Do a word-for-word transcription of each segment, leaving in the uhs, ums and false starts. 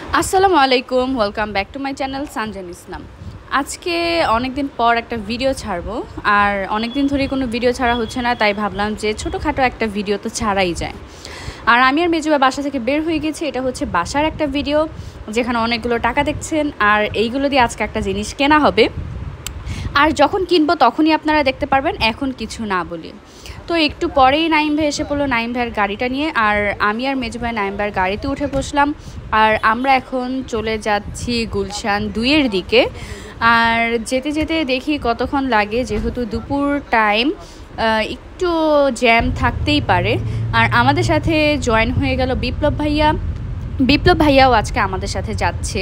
আসসালামু আলাইকুম, welcome back to my channel Sanjan Islam. আজকে অনেক দিন পর একটা ভিডিও ছাড়বো, আর অনেক দিন ধরে কোনো ভিডিও ছাড়া হচ্ছে না, তাই ভাবলাম যে ছোটোখাটো একটা ভিডিও তো ছাড়াই যায়। আর আমি আর মেজুবা বাসা থেকে বের হয়ে গেছি। এটা হচ্ছে বাসার একটা ভিডিও, যেখানে অনেকগুলো টাকা দেখছেন, আর এইগুলো দিয়ে আজকে একটা জিনিস কেনা হবে। আর যখন কিনবো তখনই আপনারা দেখতে পারবেন, এখন কিছু না বলি। তো একটু পরেই নাইম ভাই এসে পড়লো নাইম ভাইয়ের গাড়িটা নিয়ে, আর আমি আর মেজু ভাই নাইম ভাইয়ের গাড়িতে উঠে বসলাম। আর আমরা এখন চলে যাচ্ছি গুলশান দুইয়ের দিকে। আর যেতে যেতে দেখি কতক্ষণ লাগে, যেহেতু দুপুর টাইম, একটু জ্যাম থাকতেই পারে। আর আমাদের সাথে জয়েন হয়ে গেল বিপ্লব ভাইয়া। বিপ্লব ভাইয়াও আজকে আমাদের সাথে যাচ্ছে।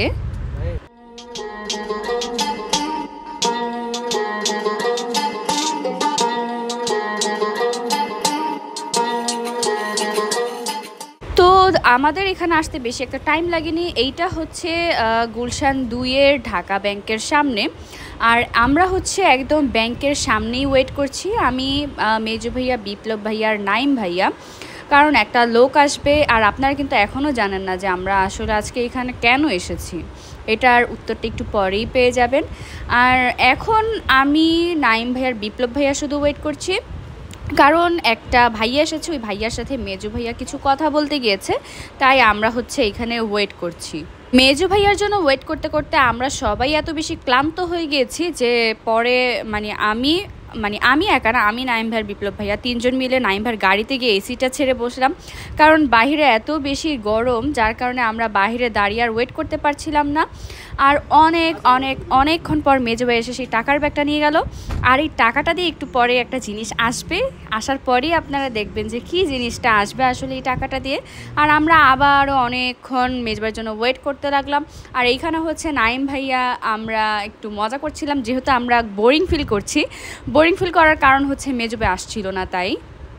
তো আমাদের এখানে আসতে বেশি একটা টাইম লাগেনি। এইটা হচ্ছে গুলশান দুইয়ের ঢাকা ব্যাংকের সামনে। আর আমরা হচ্ছে একদম ব্যাংকের সামনেই ওয়েট করছি, আমি, মেজু ভাইয়া, বিপ্লব ভাইয়া আর নাইম ভাইয়া। কারণ একটা লোক আসবে, আর আপনারা কিন্তু এখনও জানেন না যে আমরা আসলে আজকে এখানে কেন এসেছি। এটার উত্তরটা একটু পরেই পেয়ে যাবেন। আর এখন আমি, নাইম ভাইয়ার, বিপ্লব ভাইয়া শুধু ওয়েট করছি, কারণ একটা ভাইয়া এসেছে, ওই ভাইয়ার সাথে মেজু ভাইয়া কিছু কথা বলতে গিয়েছে, তাই আমরা হচ্ছে এখানে ওয়েট করছি। মেজু ভাইয়ার জন্য ওয়েট করতে করতে আমরা সবাই এত বেশি ক্লান্ত হয়ে গিয়েছি যে পরে মানে আমি মানে আমি একা না, আমি, নাইম ভাইয়ের, বিপ্লব ভাইয়া তিনজন মিলে নাইম ভাইয়ের গাড়িতে গিয়ে এসিটা ছেড়ে বসলাম। কারণ বাইরে এত বেশি গরম, যার কারণে আমরা বাইরে দাঁড়িয়ে আর ওয়েট করতে পারছিলাম না। আর অনেক অনেক অনেকক্ষণ পর মেজু ভাই এসে সেই টাকার ব্যাগটা নিয়ে গেল। আর এই টাকাটা দিয়ে একটু পরে একটা জিনিস আসবে, আসার পরেই আপনারা দেখবেন যে কী জিনিসটা আসবে আসলে এই টাকাটা দিয়ে। আর আমরা আবারও অনেকক্ষণ মেজু ভাইয়ের জন্য ওয়েট করতে লাগলাম। আর এইখানে হচ্ছে নাইম ভাইয়া, আমরা একটু মজা করছিলাম, যেহেতু আমরা বোরিং ফিল করছি। বোরিং ফিল করার কারণ হচ্ছে মেজু ভাই আসছিল না, তাই।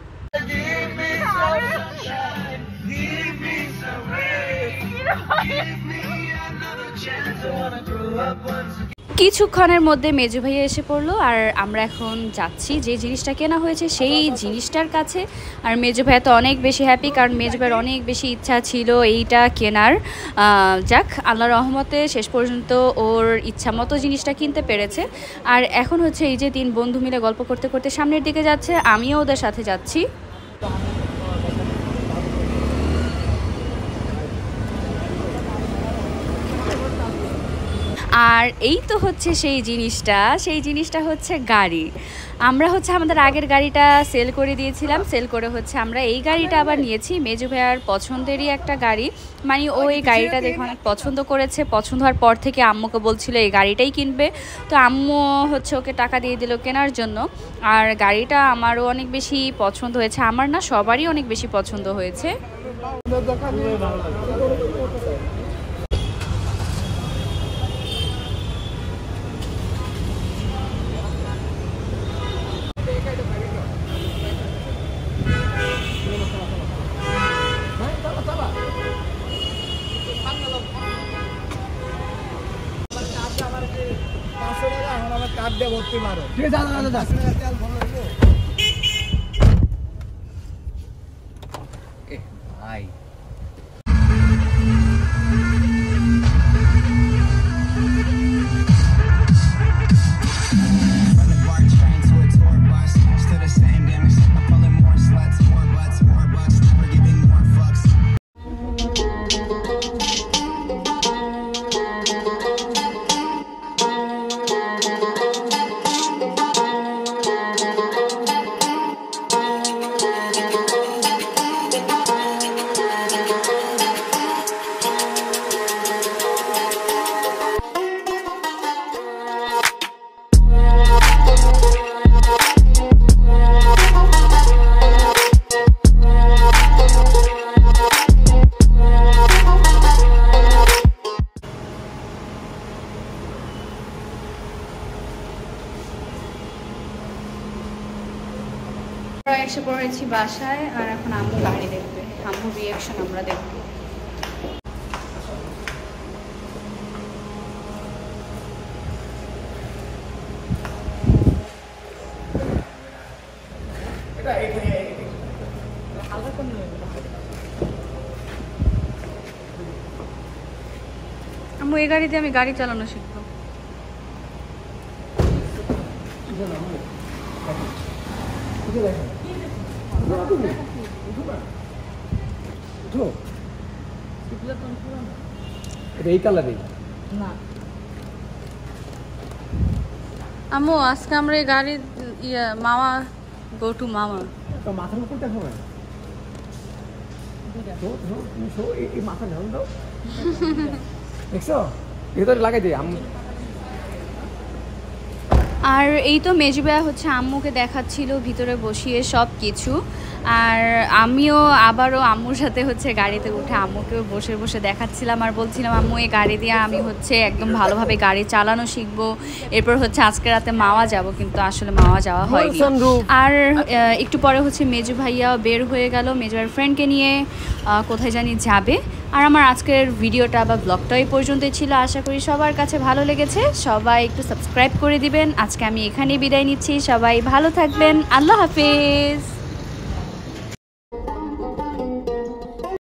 কিছুক্ষণের মধ্যে মেজু ভাইয়া এসে পড়লো, আর আমরা এখন যাচ্ছি যে জিনিসটা কেনা হয়েছে সেই জিনিসটার কাছে। আর মেজু ভাইয়া তো অনেক বেশি হ্যাপি, কারণ মেজু ভাইয়ের অনেক বেশি ইচ্ছা ছিল এইটা কেনার। যাক, আল্লাহর রহমতে শেষ পর্যন্ত ওর ইচ্ছা মতো জিনিসটা কিনতে পেরেছে। আর এখন হচ্ছে এই যে তিন বন্ধু মিলে গল্প করতে করতে সামনের দিকে যাচ্ছে, আমিও ওদের সাথে যাচ্ছি। আর এই তো হচ্ছে সেই জিনিসটা, সেই জিনিসটা হচ্ছে গাড়ি। আমরা হচ্ছে আমাদের আগের গাড়িটা সেল করে দিয়েছিলাম, সেল করে হচ্ছে আমরা এই গাড়িটা আবার নিয়েছি। মেজু ভাইয়ার পছন্দেরই একটা গাড়ি, মানে ও এই গাড়িটা দেখে অনেক পছন্দ করেছে। পছন্দ হওয়ার পর থেকে আম্মুকে বলছিল এই গাড়িটাই কিনবে, তো আম্মু হচ্ছে ওকে টাকা দিয়ে দিল কেনার জন্য। আর গাড়িটা আমারও অনেক বেশি পছন্দ হয়েছে, আমার না সবারই অনেক বেশি পছন্দ হয়েছে। ভাই এসে পড়েছি বাসায়, আর এখন আম্মু গাড়ি দেখবে, আম্মুর রিয়াকশন আমরা দেখবো। আম্মু এই গাড়িতে আমি গাড়ি চালানো শিখবো। এই কালারে না আম্মু আজকে আমরা এই গাড়ি ইয়া মামা গো টু মামা তো মাথার উপর দেখো না তো তো এই মাথা নাও দাও দেখছো এটা লাগাই দে আম্মু। আর এই তো মেজবাইয়া হচ্ছে আম্মুকে দেখাচ্ছিল ভিতরে বসিয়ে সব কিছু, আর আমিও আবারও আম্মুর সাথে হচ্ছে গাড়িতে উঠে আম্মুকেও বসে বসে দেখাচ্ছিলাম আর বলছিলাম আম্মু এই গাড়ি দিয়ে আমি হচ্ছে একদম ভালোভাবে গাড়ি চালানো শিখবো, এরপর হচ্ছে আজকে রাতে মাওয়া যাব, কিন্তু আসলে মাওয়া যাওয়া হয়নি। আর একটু পরে হচ্ছে মেজু ভাইয়া বের হয়ে গেল মেজু ভাইয়ের ফ্রেন্ডকে নিয়ে কোথায় জানি যাবে। আর আমার আজকের ভিডিওটা বা ব্লগটা এই পর্যন্তই ছিল, আশা করি সবার কাছে ভালো লেগেছে। সবাই একটু সাবস্ক্রাইব করে দিবেন। আজকে আমি এখানেই বিদায় নিচ্ছি, সবাই ভালো থাকবেন, আল্লাহ হাফেজ।